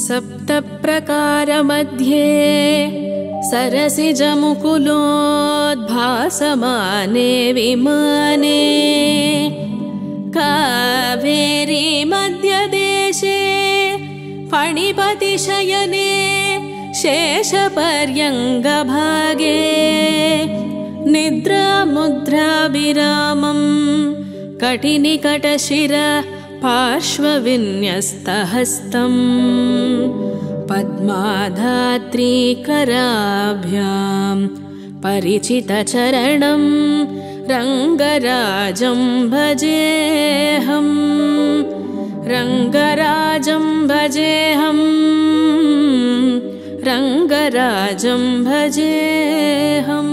सप्तप्रकारमध्ये सरसिजमुकुलोद्भासमाने विमाने कावेरी मध्यदेशे फणिपतिशयने शेषपर्यङ्गभागे निद्रामुद्राभिरामं कटिनिकटशिर पार्श्वविन्यस्तहस्तम् पद्माधात्रीकराभ्यां परिचितचरणं रङ्गराजं भजेऽहं रङ्गराजं भजेऽहं रङ्गराजं भजेऽहम्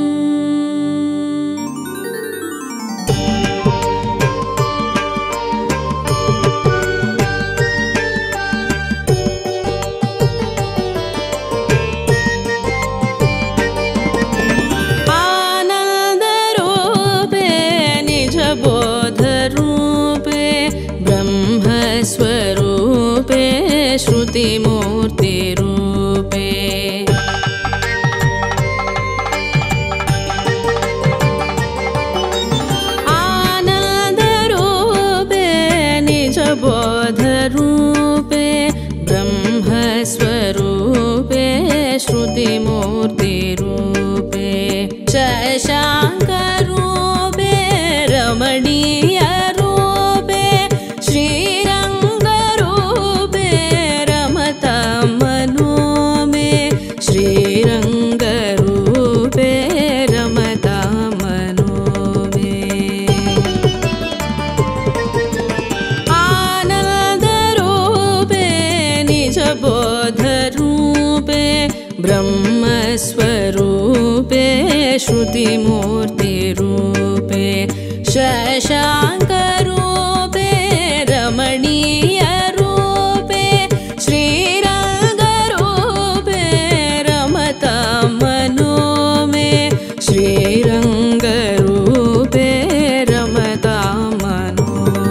स्वरूपे श्रुतिमूर्तिरूपे आनन्दरूपे निजबोधरूपे ब्रह्मस्वरूपे श्रुतिमूर्तिरूपे शशाङ्करूपे रमणीय ब्रह्मस्वरूपे श्रुतिमूर्तिरूपे शशाङ्करूपे रमणीयरूपे श्रीरङ्गरूपे रमतां मनो मे श्रीरङ्गरूपे रमतां मनो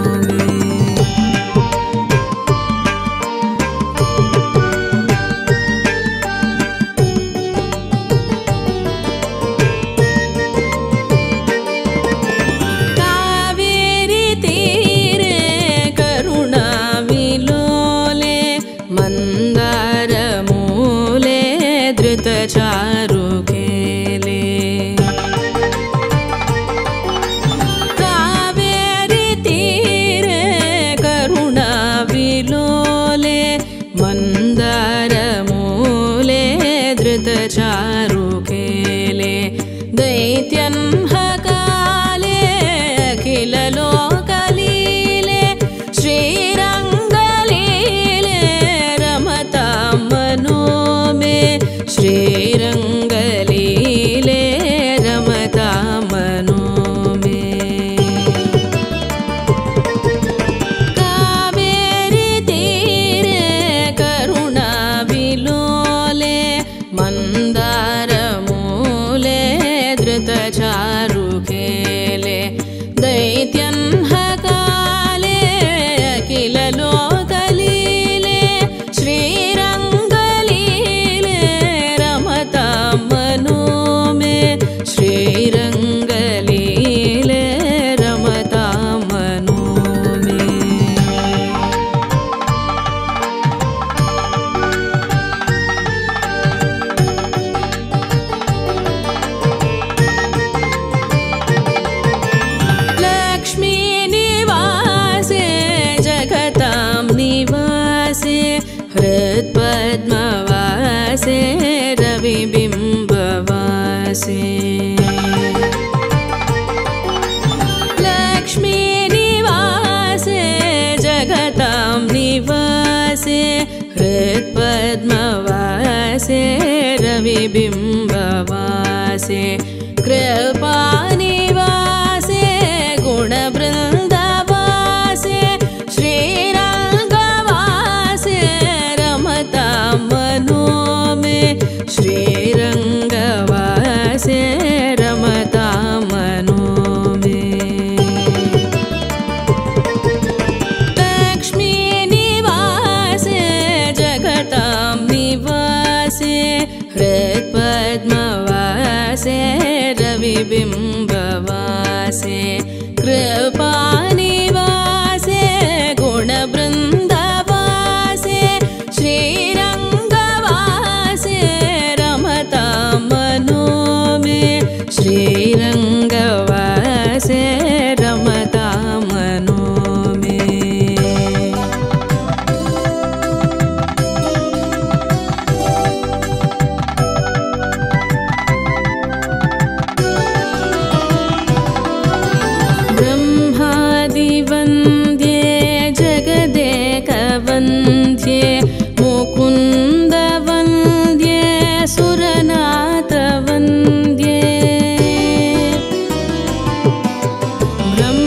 चारुकेले कावेरी तीरे करुणाविलोले मन्दारमूले धृतचारुकेले दैत्यन्हकाले अखिललोकलीले श्रीरङ्गलीले रमतां मनो मे श्रीरङ्गलीले रमतां मनो मे कावेरी तीरे करुणाविलोले मन्दारमूले धृतचारुकेले दैत्यन्हकाले अखिललोकलीले श्रीरङ्गलीले रमतां मनो मे श्रीरङ्गलीले रमतां मनो मे लक्ष्मी निवासे जगतां निवासे हृत्पद्मवासे रविबिम्बवासे लक्ष्मी निवासे जगतां निवासे हृत्पद्मवासे रविबिम्बवासे कृपानिवासे गुणवृन्दवासे श्रीरङ्गवासे रमतां मनो मे श्रीरङ्गवासे रमतां मनो मे लक्ष्मी निवासे जगतां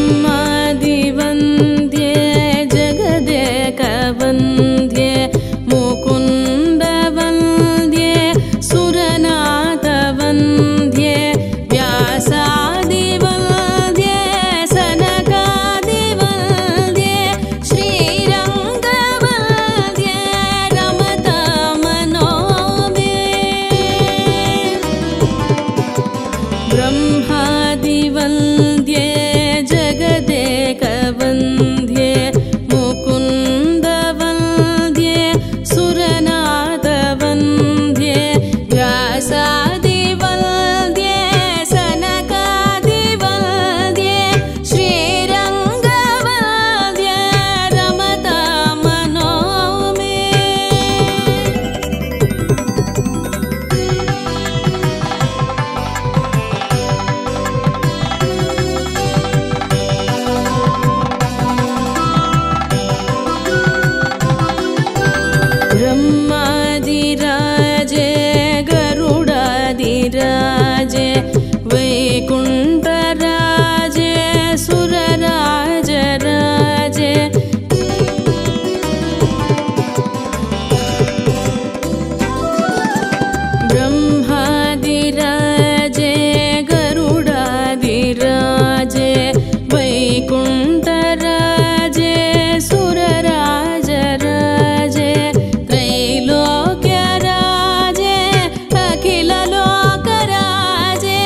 ब्रह्मादिवन्द्ये जगदेकवन्द्ये मुकुन्दवन्द्ये सुरनाथवन्द्ये व्यासादिवन्द्ये सनकादिवन्द्ये श्रीरङ्गवन्द्ये रमतामनो मे ब्रह्मादिवन्द्ये जगदेकवन्द्ये मुकुन्दवन्द्ये सुरनाथवन्द्ये व्यासादिवन्द्ये सनकादिवन्द्ये श्रीरङ्गवन्द्ये रमतामनो मे ब्रह्मादिराजे गरुडादिराजे वैकुण्ठराजे सुरराजराजे ब्रह्मादिराजे गरुडादिराजे वैकुण्ठराजे सुरराजराजे त्रैलोक्यराजे अखिललोकराजे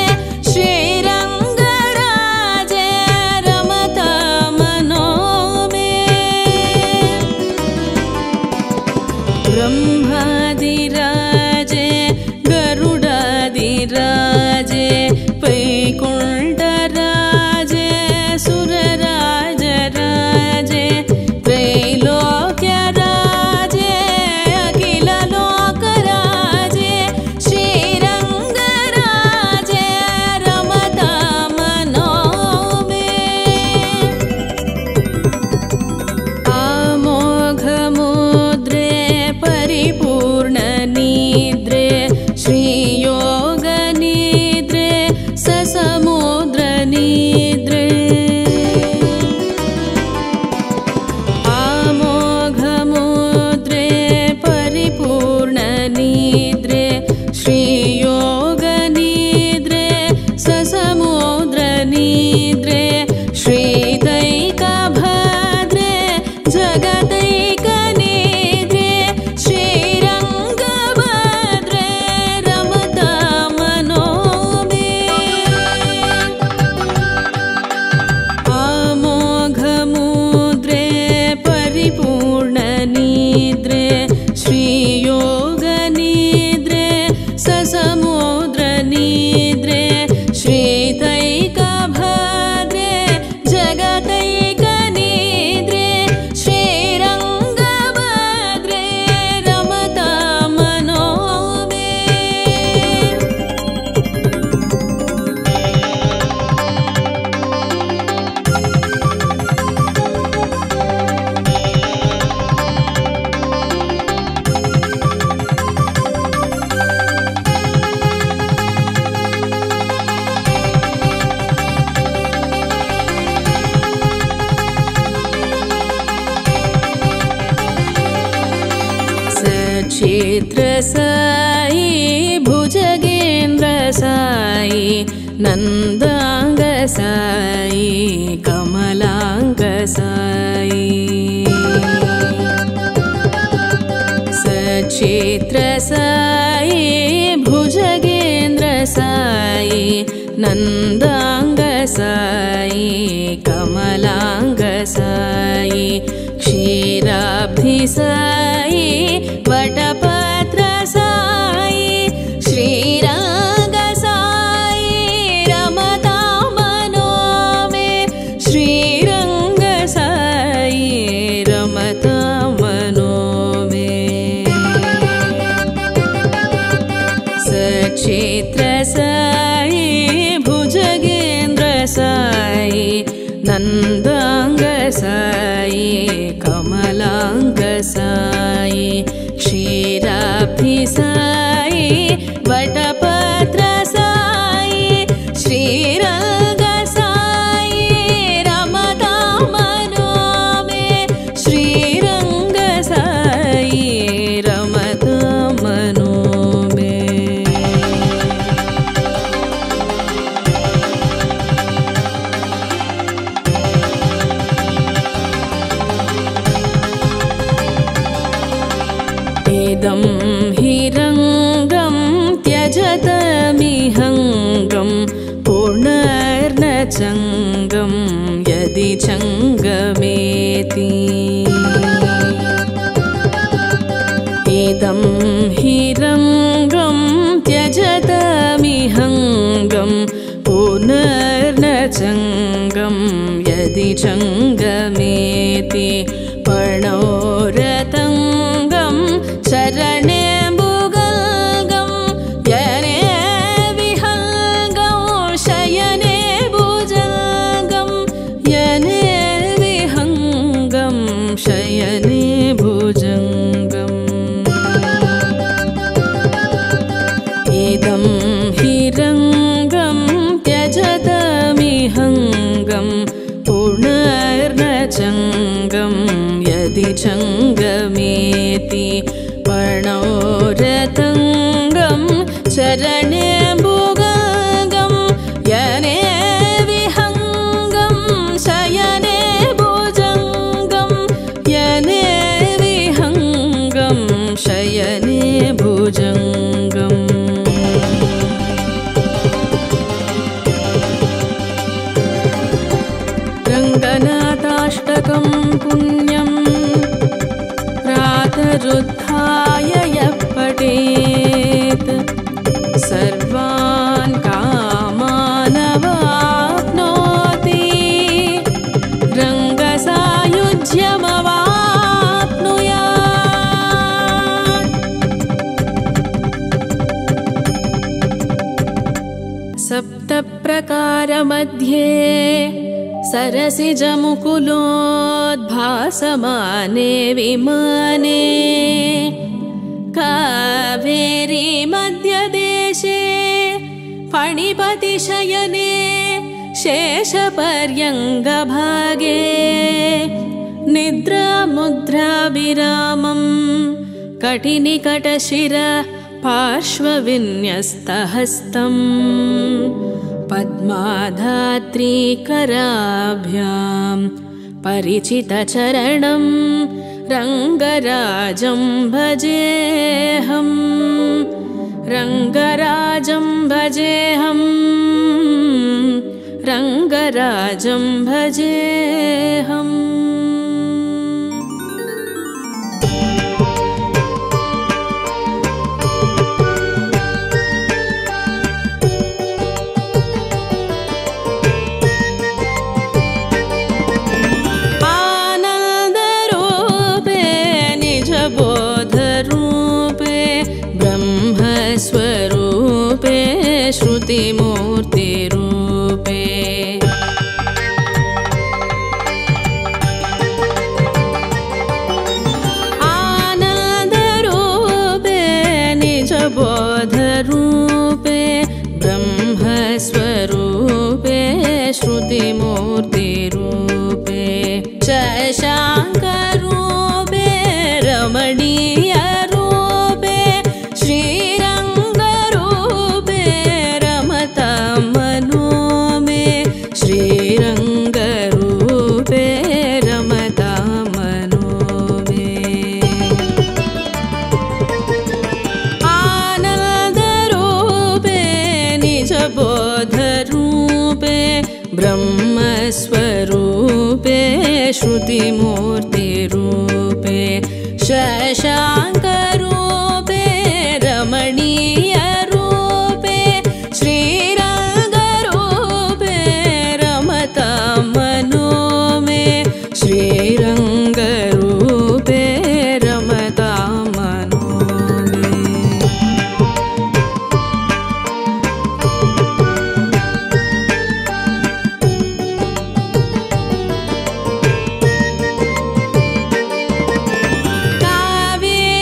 श्रीरङ्गराजे रमतामनो मे ब्रह्मादिराजे गरुडादिराजे वैकुण्ठराजे सुरराजराजे त्रैलोक्यराजे अखिललोकराजे श्रीरङ्गराजे रमतामनो मे आमोघमुद्रे परिपूर्णनिद्रे श्रीयोगनिद्रे ससमुद्रनिद्रे आमोघमुद्रे परिपूर्णनिद्रे श्रीयोगनिद्रे ससमुद्रनिद्रे श्रीदैकभद्रे जगदैकनिद्रे श्रीरङ्गभद्रे रमतामनो मे आमोघमुद्रे परिपूर्णनिद्रे श्रीयोगनिद्रे ससमुद्रनिद्रे श्रीदैकभद्रे जगदैकनिद्रे श्रीरङ्गभद्रे रमतामनो मे सचित्र साई भुजगेन्द्र साई नन्दांग साई कमलांग साई सचित्र साई भुजगेन्द्र साई नन्दांग साई कमलांग साई क्षीराब्धि साई वटपत्र साई श्रीरङ्ग साई रमतामनो मे श्रीरङ्ग साई रमतामनो मे सचित्र साई भुजगेन्द्र साई नन्दांग साई कमलांग साई चङ्गमेति पर्णोरतङ्गं चरणे भुगल्गं यने विहङ्गं शयने भुजङ्गं यने विहङ्गं शयने भुजङ्गम् इदं हिरङ्गं त्यजतमिहङ्गं पुनर्न चङ्गं यदि चङ्गमेति पर्णोरतङ्गं चरणे भुगल्गं यने विहङ्गं शयने भुजङ्गं यने विहङ्गं शयने भुजङ्गम् रङ्गनाथाष्टकं पुण्यं प्रातरुत्थाय यः पठेत् सर्वान् कामानवाप्नोति रङ्गसायुज्यमवाप्नुयात् सप्तप्रकारमध्ये सरसिजमुकुलोद्भासमाने विमाने कावेरी मध्यदेशे फणिपतिशयने शेषपर्यङ्गभागे निद्रामुद्राभिरामं कटिनिकटशिर पार्श्वविन्यस्तहस्तम् पद्माधात्रीकराभ्यां परिचितचरणं रङ्गराजं भजेऽहं रङ्गराजं भजेऽहं रङ्गराजं भजेऽहम् बोधरूपे ब्रह्मस्वरूपे श्रुतिमूर्तिरूपे आनन्दरूपे निजबोधरूपे ब्रह्मस्वरूपे श्रुतिमूर्तिरूपे शशाङ्करूपे रमणीयरूपे श्रीरङ्गरूपे रमतां मनो मे श्रीरङ्गरूपे रमतां मनो मे आनन्दरूपे निजबोधरूपे ब्रह्मस्वरूपे श्रुतिमूर्तिरूपे शशाङ्करूपे रमणीयरूपे श्रीरङ्गरूपे रमतां मनो मे श्रीरङ्गरूपे रमतां मनो मे कावेरी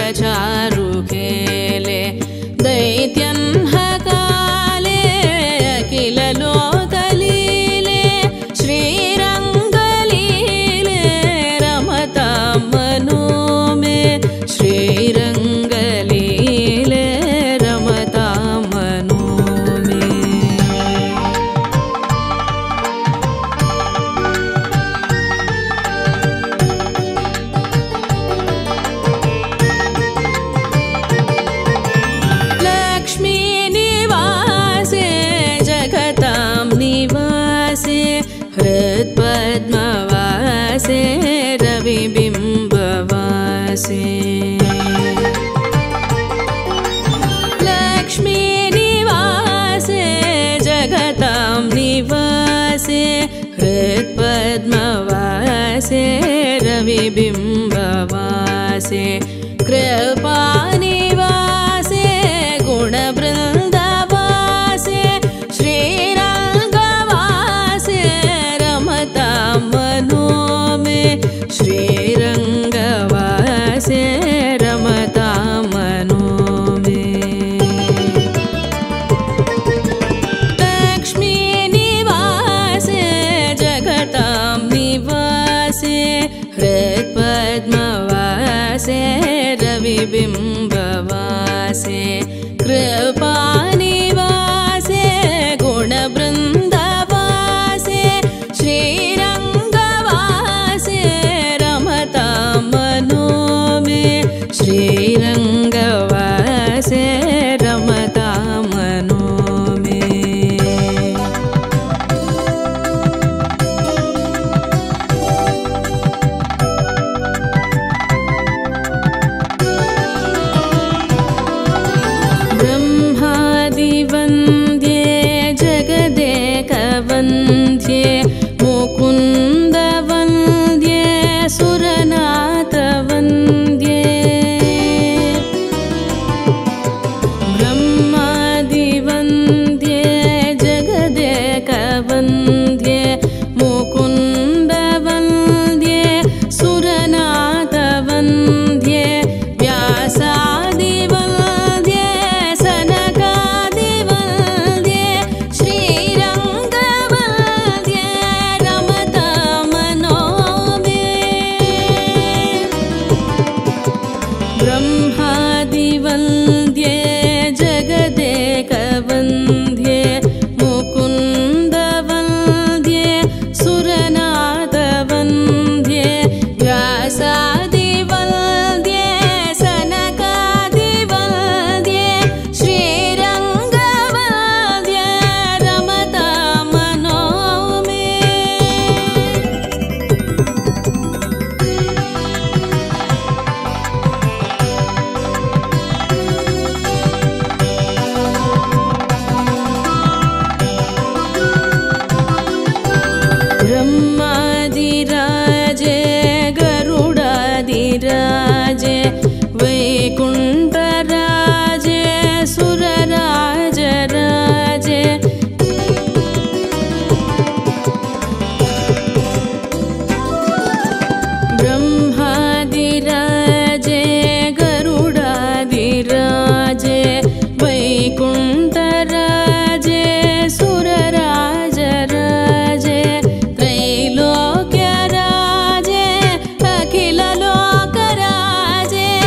चारुखेले दैत्यन्हकाले अखिल लोकलीले श्रीरङ्गलीले रमतां मनो मे श्रीरङ्गलीले रमतां मनो मे लक्ष्मी निवासे जगतां निवासे हृत्पद्मवासे रविबिम्बवासे लक्ष्मी निवासे जगतां निवासे हृत्पद्मवासे रविबिम्बवासे कृपानिवासे गुणवृन्दवासे श्रीरङ्गवासे रमतां मनो मे श्रीरङ्गवासे रमतां मनो मे लक्ष्मी निवासे जगतां निवासे हृत्पद्मवासे रविबिम्बवासे कृपानिवासे गुणवृन्दवासे श्रीरङ्गवासे रमतां मनो मे श्रीरङ्गवासे रमतां मनो मे ब्रह्मादिवन्द्ये जगदेकवन्द्ये मुकुन्दवन्द्ये सुरनाथवन्द्ये ब्रह्मादिवन्द्ये जगदेकवन्द्ये मुकुन्दवन्द्ये सुरनाथवन्द्ये व्यासादिवन्द्ये सनकादिवन्द्ये श्रीरङ्गवन्द्ये रमतां मनो मे ब्रह्मादिवन्द्ये जगदेकवन्द्ये मुकुन्दवन्द्ये सुरनाथवन्द्ये व्यासादिवन्द्ये सनकादिवन्द्ये श्रीरङ्गवन्द्ये रमतां मनो मे ब्रह्मादिराजे गरुडादिराजे वैकुण्ठराजे सुरराजराजे ब्रह्मादिराजे गरुडादिराजे वैकुण्ठराजे सुरराजराजे त्रैलोक्यराजे अखिल लोकराजे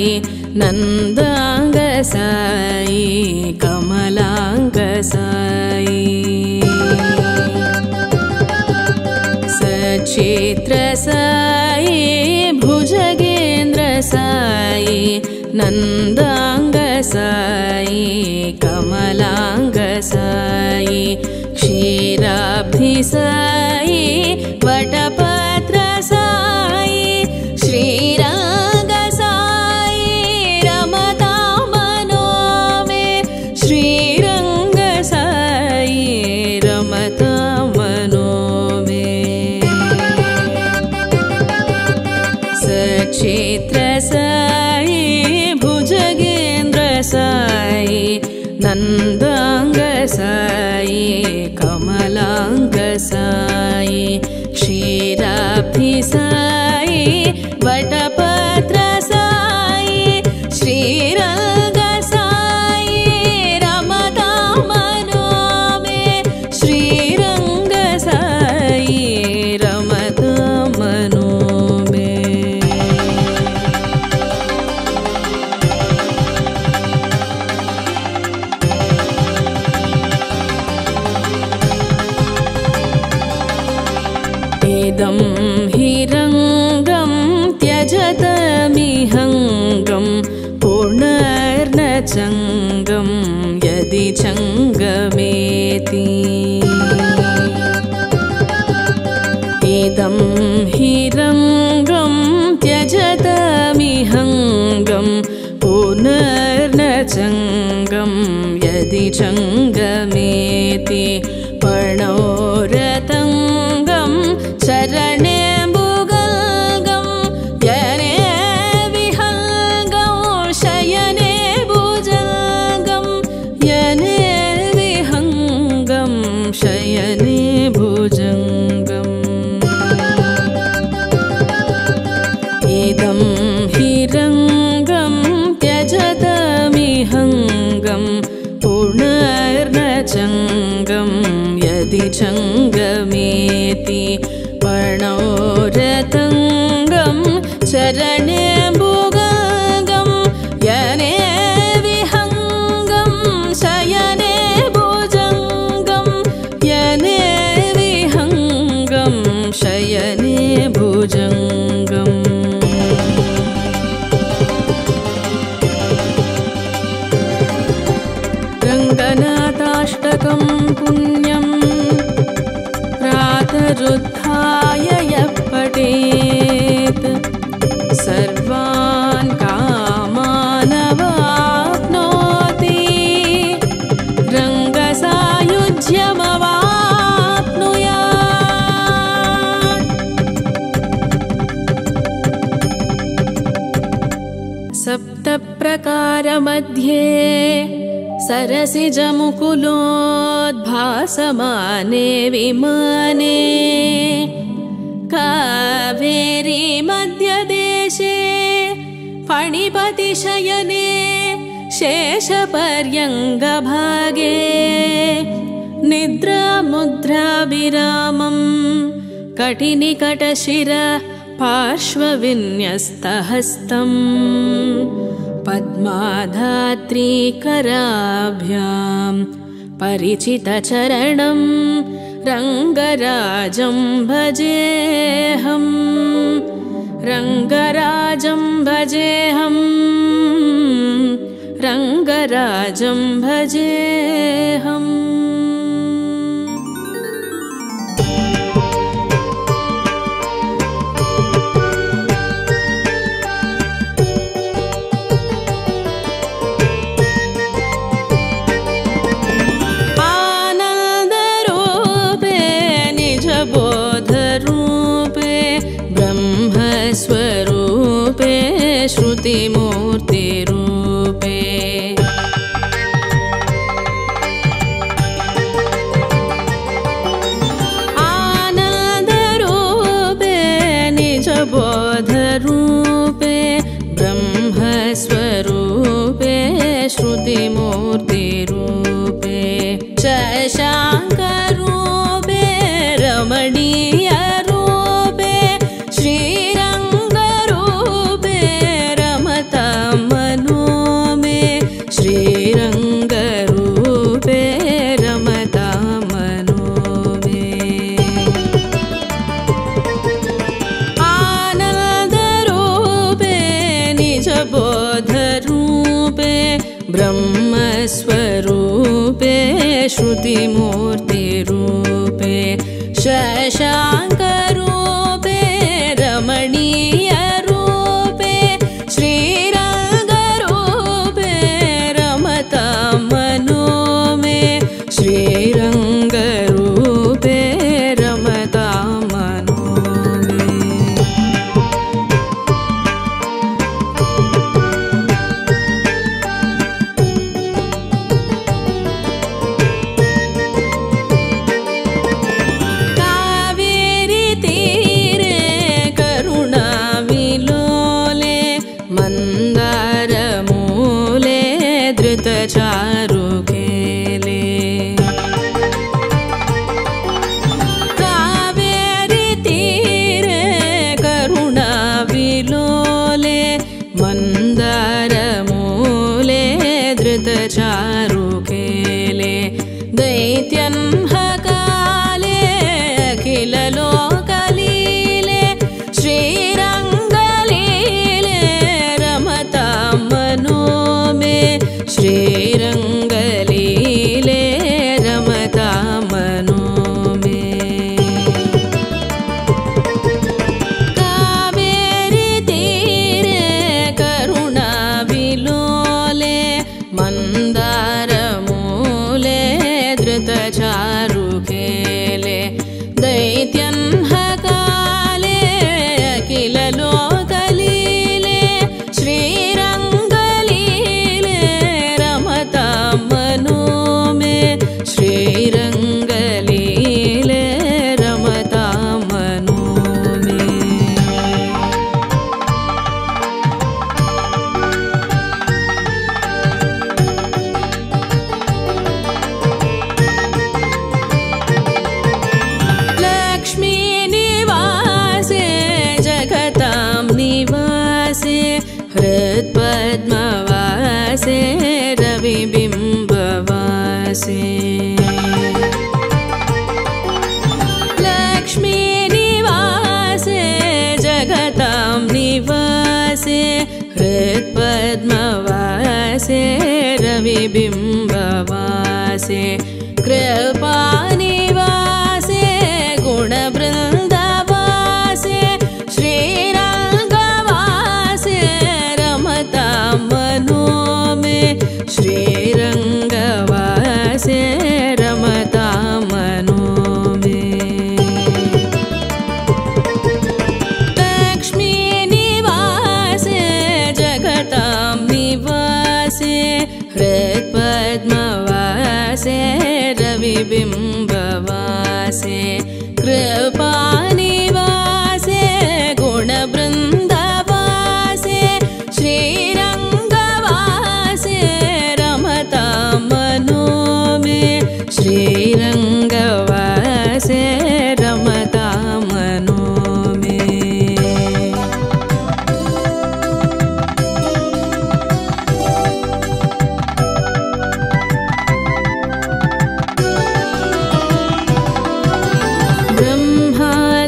नन्दाङ्गसायि कमलाङ्गसायि सचित्रसायि भुजगेन्द्रसायि नन्दाङ्गसायि कमलाङ्गसायि क्षीराब्धिसायि वटपत्रसायि श्रीरङ्गसायि रमतां मनो मे श्रीरङ्गसायि रमतां मनो मे सचित्रसायि भुजगेन्द्रसायि नन्दाङ्गसायि कमलाङ्गसायि क्षीराब्धिसायि वटपत्रसायि श्रीरङ्गसायि रमतां मनो मे श्रीरङ्गसायि रमतां मनो मे इदं हि रङ्गं त्यजतमिहङ्गं पुनर्न चङ्गं यदि चङ्गमेति इदं हि रङ्गं त्यजतमिहङ्गं पुनर्न चङ्गं यदि चङ्गमेति पर्णोरतङ्गं चरणे भुगल्गं यने विहङ्गं शयने भुजङ्गं यने विहङ्गं शयने भुजङ्गम् इदं हि रङ्गं त्यजतमिहङ्गं पुनर्न चङ्गं यदि चङ्गमेति पर्णोरतङ्गं चरणे भुगल्गं यने विहङ्गं शयने भुजङ्गं यने विहङ्गं शयने भुजङ्गम् रङ्गनाथाष्टकं पुण्यं प्रातरुत्थाय यः पठेत् सर्वान् कामानवाप्नोति रङ्गसायुज्यमवाप्नुयात् सप्तप्रकारमध्ये सरसिजमुकुलोद्भासमाने विमाने कावेरी मध्यदेशे फणिपतिशयने शेषपर्यङ्गभागे निद्रामुद्राभिरामं कटिनिकटशिर पार्श्वविन्यस्तहस्तम् पद्माधात्रीकराभ्यां परिचितचरणं रङ्गराजं भजेऽहं रङ्गराजं भजेऽहं रङ्गराजं भजेऽहम् बोधरूपे ब्रह्मस्वरूपे श्रुतिमूर्तिरूपे आनन्दरूपे निजबोधरूपे ब्रह्मस्वरूपे श्रुतिमूर्तिरूपे शशाङ्करूपे रमणीयरूपे श्रीरङ्गरूपे रमतां स्वरूपे श्रुतिमूर्तिरूपे शशाङ्करूपे रमणीयरूपे श्रीरङ्गरूपे रमतां मनो मे श्रीरङ्गरूपे रमतां मनो मे। कावेरी तीरे करुणाविलोले मन्दारमूले धृतचारुकेले कावेरी तीरे करुणाविलोले मन्दारमूले धृतचारुकेले दैत्यन्हकाले अखिललोकलीले श्रीरङ्गलीले रमतां मनो मे श्रीरङ्गलीले रमतां मनो मे। कावेरी तीरे करुणाविलोले मन्दारमूले धृतचारुकेले दैत्यन्हकाले अखिललोकलीले श्रीरङ्गलीले रमतां मनो मे श्रीरङ्गलीले रमतां मनो मे। लक्ष्मी निवासे जगतां निवासे हृत्पद्मवासे रविबिम्बवासे लक्ष्मी निवासे जगतां निवासे हृत्पद्मवासे रविबिम्बवासे कृपानिवासे गुणवृन्दवासे श्रीरङ्गवासे रमतां मनो मे श्रीरङ्गवासे रमतां मनो मे। लक्ष्मी निवासे जगतां निवासे हृत्पद्मवासे रविबिम्बवासे कृपानिवासे गुणवृन्दवासे श्रीरङ्गवासे रमतां मनो मे श्रीरङ्गवासे रमतां मनो मे। ब्रह्मा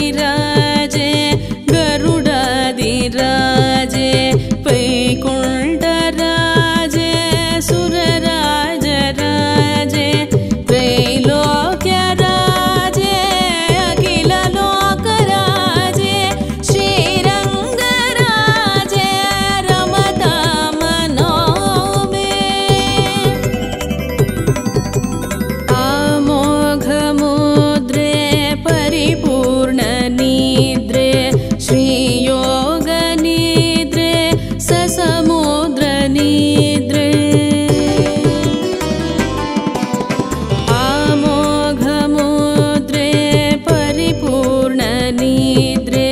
गरुडाधिराजे गरुडाधिराजे वैकुण्ठराजे सुरराजराजे त्रैलोक्यराजे अखिललोकराजे श्रीरङ्गराजे रमतामनो मे आमोघमुद्रे परिपूर्णनिद्रे श्रीयोगनिद्रे ससमुद्रनिद्रे आमोघमुद्रे परिपूर्णनिद्रे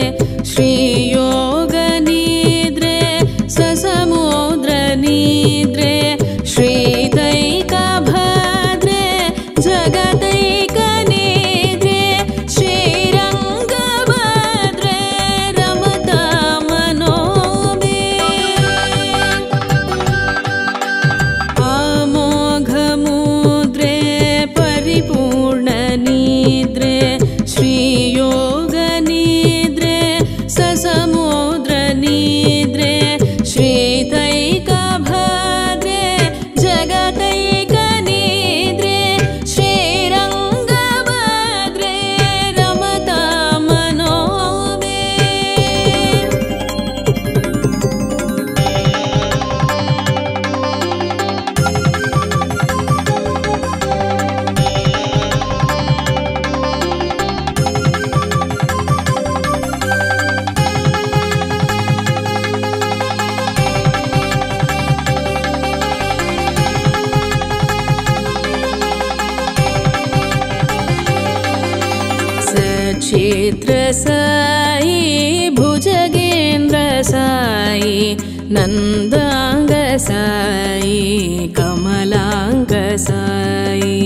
श्रीयोगनिद्रे ससमुद्रनिद्रे श्रीदैकभद्रे जगदैकनिद्रे श्रीरङ्गभद्रे रमतामनो मे आमोघमुद्रे परिपूर्णनिद्रे श्रीयोगनिद्रे ससमुद्रनिद्रे श्रीदैकभद्रे जगदैकनिद्रे श्रीरङ्गभद्रे रमतामनो मे सचित्र साई भुजगेन्द्र साई नन्दांग साई कमलांग साई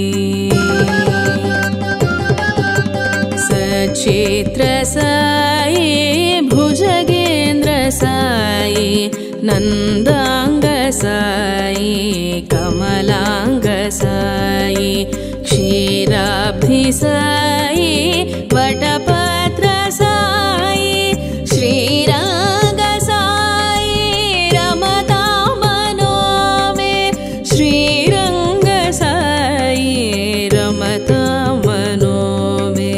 सचित्र साई भुजगेन्द्र साई नन्दांग साई कमलांग साई क्षीराब्धि साई वटपत्र साई श्रीरङ्ग साई रमतामनो मे श्रीरङ्ग साई रमतामनो मे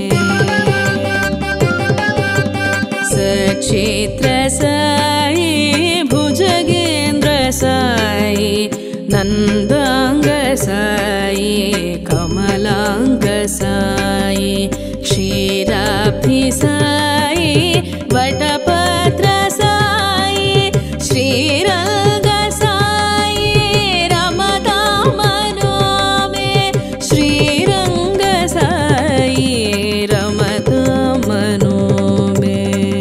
सचित्र साई भुजगेन्द्र साई नन्दांग साई कमलांग साई क्षीराब्धि साई वटपत्र साई श्रीरङ्ग साई रमतामनो मे श्रीरङ्ग साई रमतामनो मे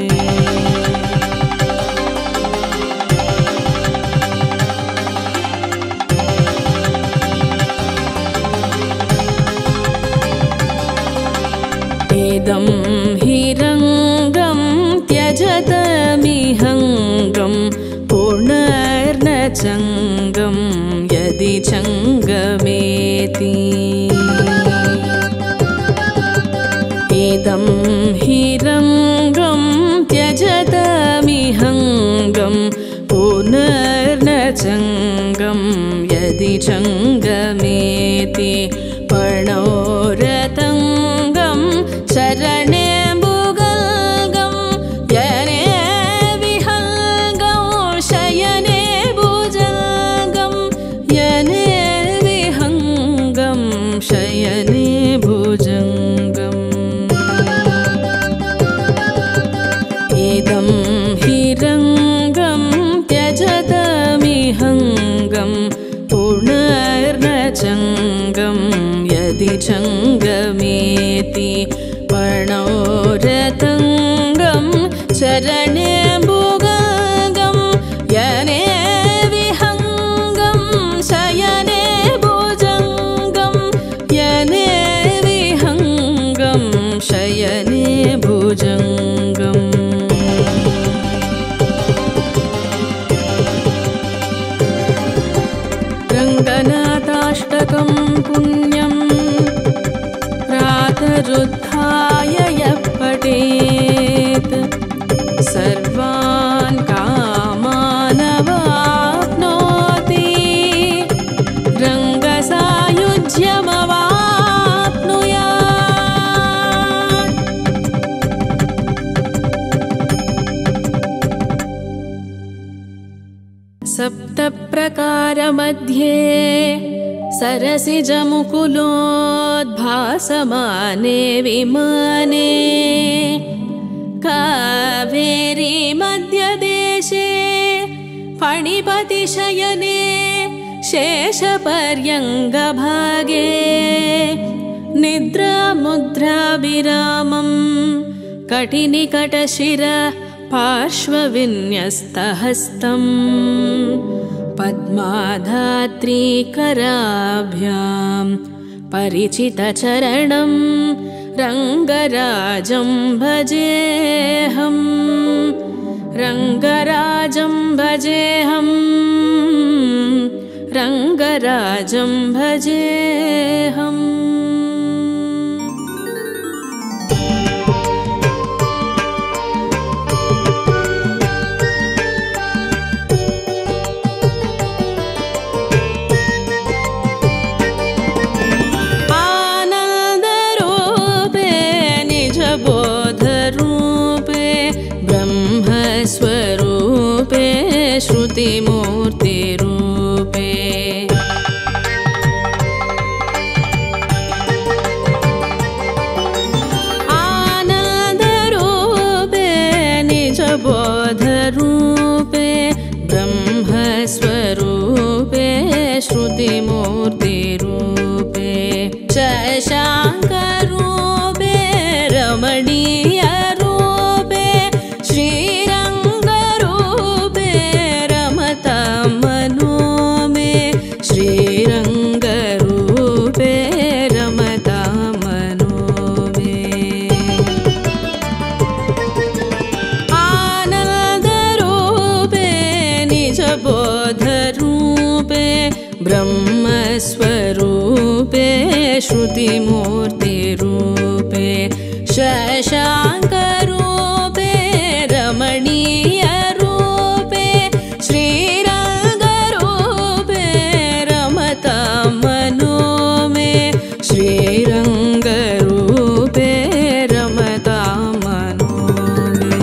इदं हिरङ्गं त्यजतमिहङ्गं पुनर्न चङ्गं यदि चङ्गमेति इदं हिरङ्गं त्यजतमिहङ्गं पुनर्न चङ्गं यदि चङ्गमेति पर्णोरतङ्गं शरणे भुगल्गं यने विहङ्गं शयने भुजङ्गं यने विहङ्गं शयने भुजङ्गम् इदं हिरङ्गं त्यजतमिहङ्गं पुनर्न चङ्गं यदि चङ्गमेति पर्णोरतङ्गं शरणे भुगल्गं यने विहङ्गं शयने भुजङ्गं यने विहङ्गं शयने भुजङ्गम् रङ्गनाथाष्टकं पुण्यं प्रातरुत्थाय यः पठेत् सप्तप्रकारमध्ये सरसिजमुकुलोद्भासमाने विमाने कावेरी मध्यदेशे फणिपतिशयने शेषपर्यङ्गभागे निद्रामुद्राभिरामं कटिनिकटशिर पार्श्वविन्यस्तहस्तम् पद्माधात्रीकराभ्यां परिचितचरणं रङ्गराजं भजेऽहं रङ्गराजं भजेऽहं रङ्गराजं भजेऽहम् स्वरूपे श्रुतिमूर्तिरूपे आनन्दरूपे निजबोधरूपे ब्रह्मस्वरूपे श्रुतिमूर्तिरूपे शशाङ्करूपे रमणीय ब्रह्मस्वरूपे श्रुतिमूर्तिरूपे शशाङ्करूपे रमणीयरूपे श्रीरङ्गरूपे रमतां मनो मे श्रीरङ्गरूपे रमतां मनो मे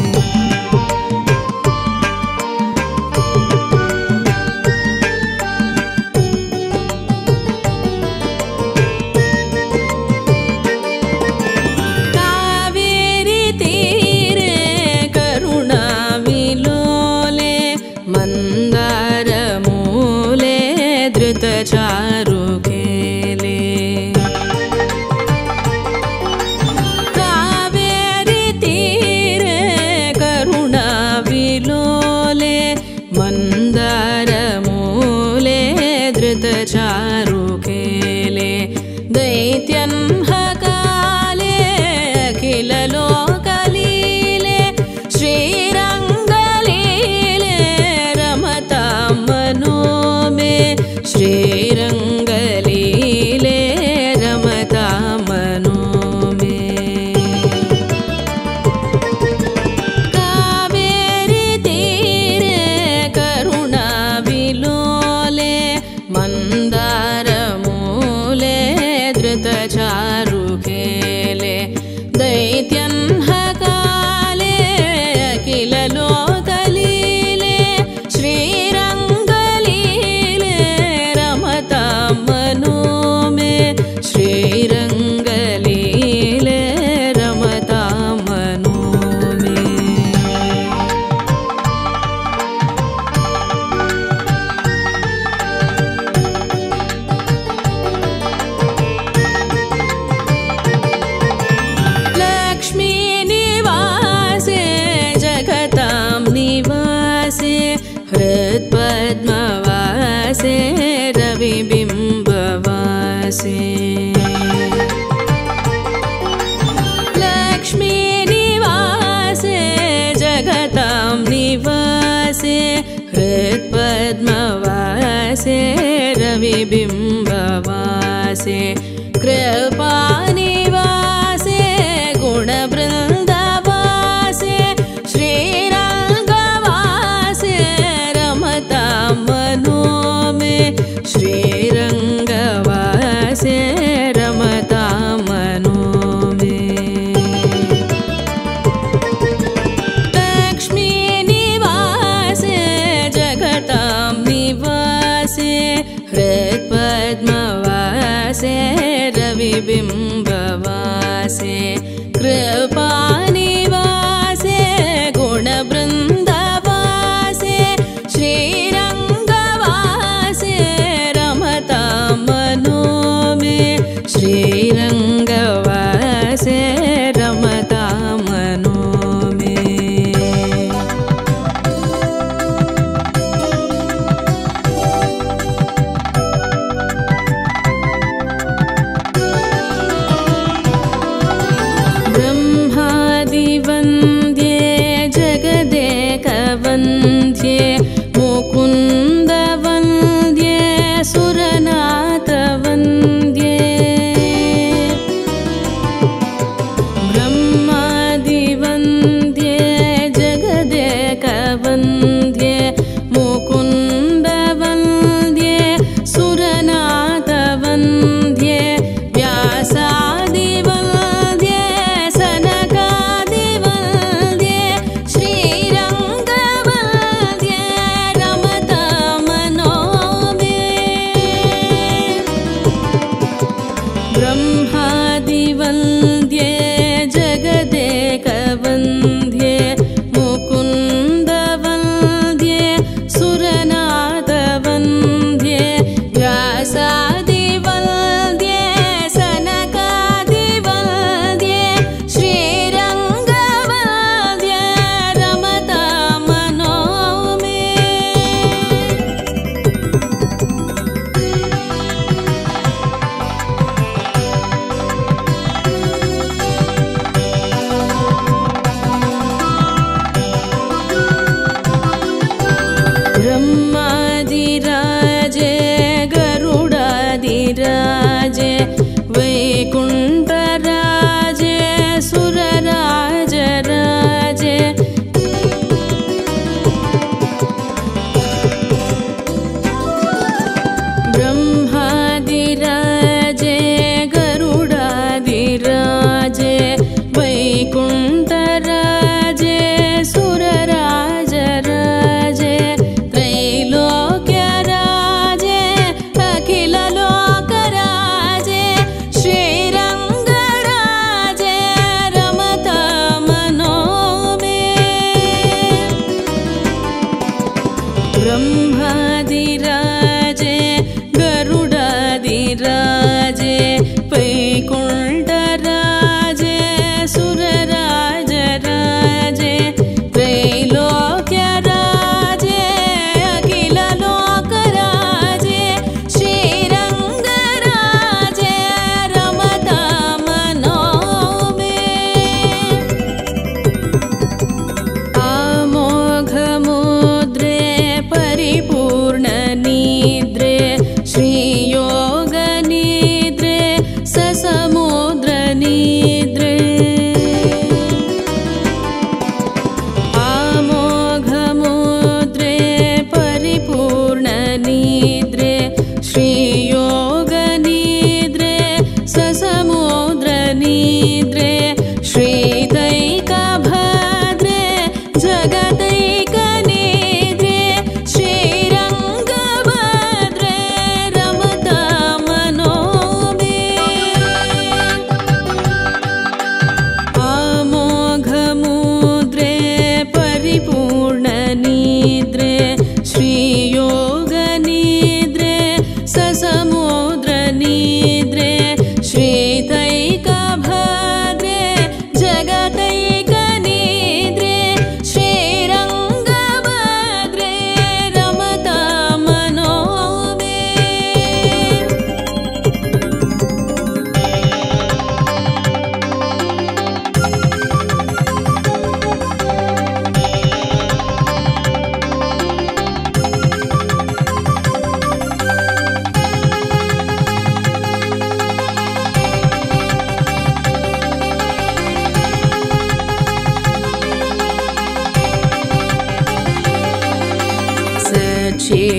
चारुकेले कावेरी तीरे करुणाविलोले मन्दारमूले धृतचारुकेले दैत्यन्हकाले अखिललोकलीले श्रीरङ्गलीले रमतां मनो मे श्रीरङ्गलीले रमतां मनो मे कावेरी तीरे करुणाविलोले मन्दारमूले धृतचारुकेले दैत्यन्हकाले अखिललोकलीले श्रीरङ्गलीले रमतां मनो मे श्रीरङ्गलीले रमतां मनो मे लक्ष्मी निवासे जगतां निवासे हृत्पद्मवासे रविबिम्बवासे लक्ष्मी निवासे जगतां निवासे हृत्पद्मवासे रविबिम्बवासे कृपानिवासे गुणवृन्दवासे श्रीरङ्गवासे रमतां मनो मे श्रीरङ्गवासे रमतां मनो मे लक्ष्मी निवासे जगतां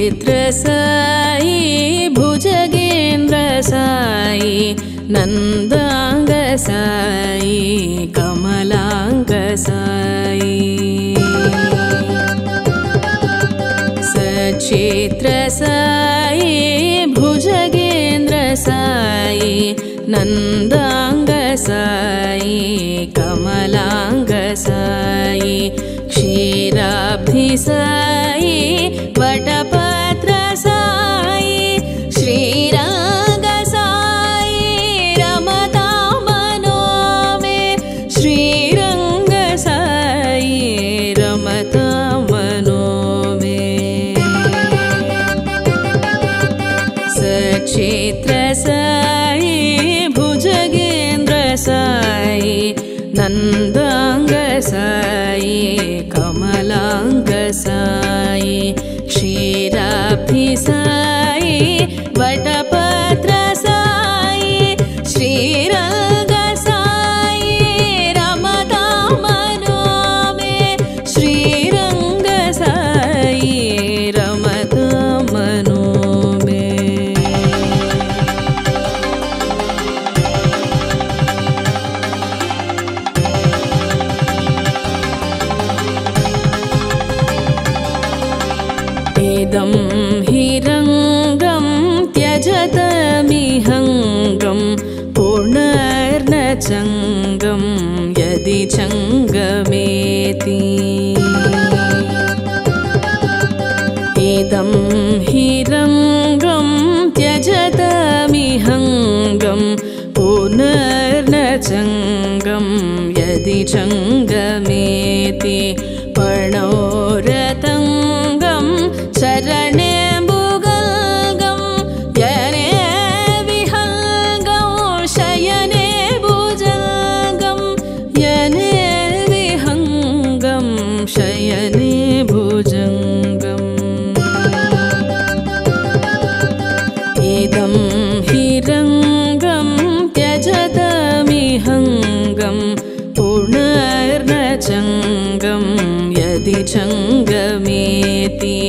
नेत्रसायि भुजगेन्द्रसायि नन्दाङ्गसायि कमलाङ्गसायि सचित्रसायि भुजगेन्द्रसायि नन्दाङ्गसायि कमलाङ्गसायि क्षीराब्धिसायि वटपत्रसायि श्रीरङ्गसायि रमतां मनो मे श्रीरङ्गसायि रमतां मनो मे सचित्रसायि भुजगेन्द्रसायि नन्दाङ्गसायि कमलाङ्गसायि क्षीराब्धिसायि वटपत्रसायि श्रीरङ्गसायि रमतां मनो मे श्रीरङ्गसायि रमतां मनो मे इदं हिरङ्गं त्यजतमिहङ्गं पुनर्न चङ्गं यदि चङ्गमेति इदं हिरङ्गं त्यजतमिहङ्गं पुनर्न चङ्गं यदि चङ्गमेति पर्णोरतङ्गं शरणेऽम्बुगल्गं यने विहङ्गं शयने भुजङ्गं यने विहङ्गं शयने भुजङ्गम् इदं हिरङ्गं त्यजतमिहङ्गं पुनर्न चङ्गं यदि चङ्गमेति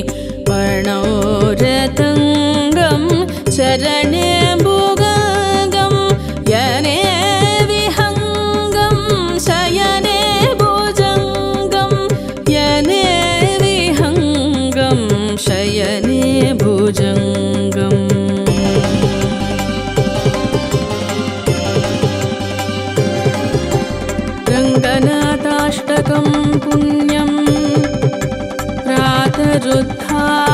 पर्णोरतङ्गं शरणेऽम्बुगल्गं यने विहङ्गं शयने भुजङ्गं यने विहङ्गं शयने भुजङ्गम् रङ्गनाथाष्टकं पुण्यं प्रातरुत्थाय